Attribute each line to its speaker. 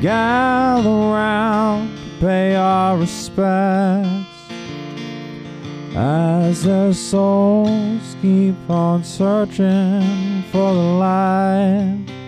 Speaker 1: gather round to pay our respects as their souls keep on searching for the light.